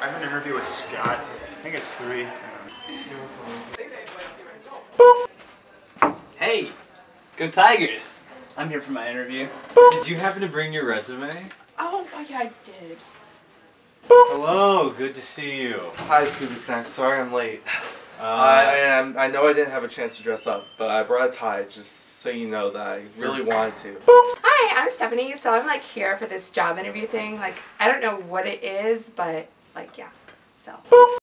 I have an interview with Scott. I think it's 3. Hey, go Tigers! I'm here for my interview. Did you happen to bring your resume? Oh yeah, I did. Hello, good to see you. Hi, Scooby Snacks. Sorry I'm late. I know I didn't have a chance to dress up, but I brought a tie just so you know that I really wanted to. Hi, I'm Stephanie. So I'm like here for this job interview thing. Like I don't know what it is, but like yeah. So.